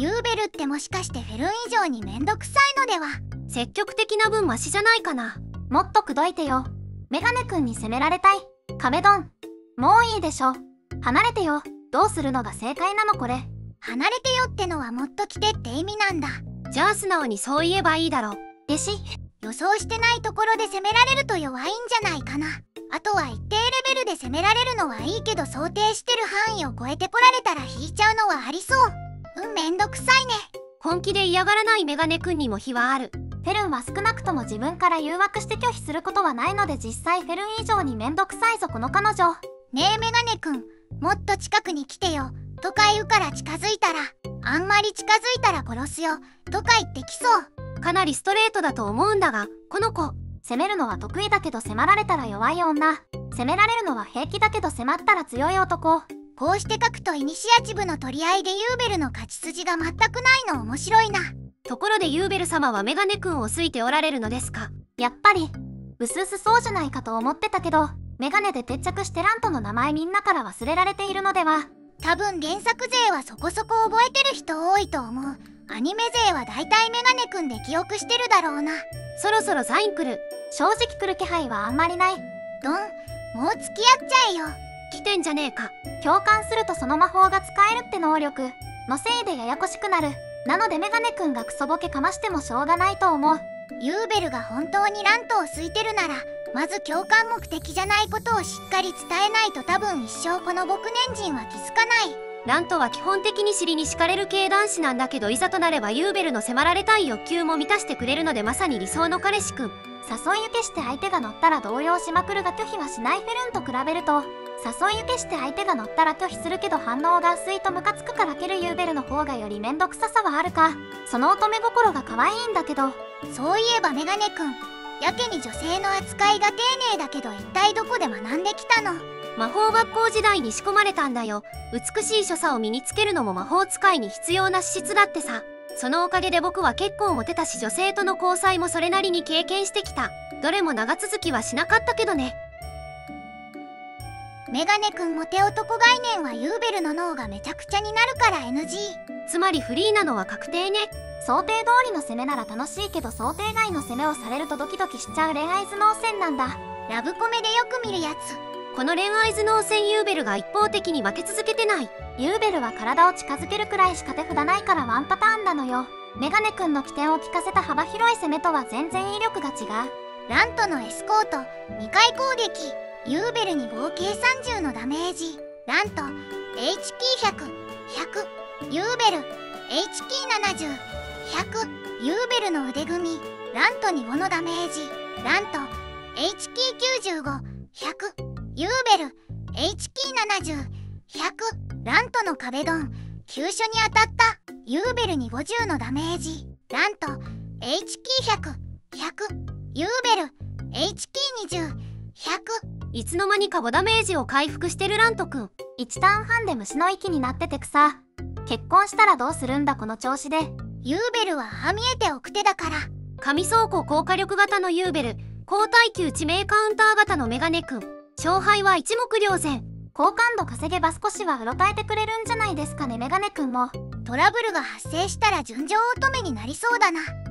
ユーベルってもしかしてフェルン以上にめんどくさいのでは。 積極的な分マシじゃないかな。もっと口説いてよ。メガネくんに責められたい。壁ドン。もういいでしょ。離れてよ。どうするのが正解なのこれ。 離れてよってのはもっと来てって意味なんだ。 じゃあ素直にそう言えばいいだろ。弟子。 予想してないところで攻められると弱いんじゃないかな。あとは一定レベルで攻められるのはいいけど、想定してる範囲を超えてこられたら引いちゃうのはありそう。めんどくさいね。 本気で嫌がらないメガネくんにも非はある。フェルンは少なくとも自分から誘惑して拒否することはないので、実際フェルン以上にめんどくさいぞこの彼女。 ねえメガネくん、もっと近くに来てよとか言うから近づいたら、あんまり近づいたら殺すよとか言ってきそう。 かなりストレートだと思うんだが、この子。攻めるのは得意だけど迫られたら弱い女。攻められるのは平気だけど迫ったら強い男。 こうして書くとイニシアチブの取り合いでユーベルの勝ち筋が全くないの面白いな。 ところでユーベル様はメガネくんを好いておられるのですか？やっぱりうすうすそうじゃないかと思ってたけど、メガネで定着してラントの名前みんなから忘れられているのでは。 多分原作勢はそこそこ覚えてる人多いと思う。アニメ勢はだいたいメガネくんで記憶してるだろうな。 そろそろサイン来る。正直来る気配はあんまりない。 ドン、もう付き合っちゃえよ。 来てんじゃねえか。共感するとその魔法が使えるって能力のせいでややこしくなる。なのでメガネくんがクソボケかましてもしょうがないと思う。 ユーベルが本当にラントを好いてるなら、まず共感目的じゃないことをしっかり伝えないと多分一生この僕年人は気づかない。 ラントは基本的に尻に敷かれる系男子なんだけど、いざとなればユーベルの迫られたい欲求も満たしてくれるので、まさに理想の彼氏くん。誘い受けして相手が乗ったら動揺しまくるが拒否はしないフェルンと比べると、誘い受けして相手が乗ったら拒否するけど反応が薄いとムカつくから蹴るユーベルの方がよりめんどくささはあるか。その乙女心が可愛いんだけど。 そういえばメガネくん、やけに女性の扱いが丁寧だけど、一体どこで学んできたの？ 魔法学校時代に仕込まれたんだよ。美しい所作を身につけるのも魔法使いに必要な資質だってさ。そのおかげで僕は結構モテたし、女性との交際もそれなりに経験してきた。どれも長続きはしなかったけどね。 メガネくんモテ男概念はユーベルの脳がめちゃくちゃになるから NG。 つまりフリーなのは確定ね。 想定通りの攻めなら楽しいけど、想定外の攻めをされるとドキドキしちゃう恋愛頭脳戦なんだ。ラブコメでよく見るやつ。 この恋愛頭脳戦ユーベルが一方的に負け続けてない。 ユーベルは体を近づけるくらいしか手札ないからワンパターンなのよ。メガネくんの起点を利かせた幅広い攻めとは全然威力が違う。ラントのエスコート2回攻撃。ユーベルに合計30のダメージ。ラント HP100、100。ユーベル HP70、100。ユーベルの腕組み。ラントに5のダメージ。ラント HP95、100。ユーベル HP70、100。ラントの壁ドン。急所に当たった。ユーベルに50のダメージ。ラント HP100、100。ユーベル HP20、100。 いつの間にか5ダメージを回復してるラントくん。 1ターン半で虫の息になってて草。結婚したらどうするんだこの調子で。ユーベルはああ見えて奥手だから。 神倉庫高火力型のユーベル、高耐久致命カウンター型のメガネくん。勝敗は一目瞭然。 好感度稼げば少しはうろたえてくれるんじゃないですかね。メガネくんもトラブルが発生したら純情乙女になりそうだな。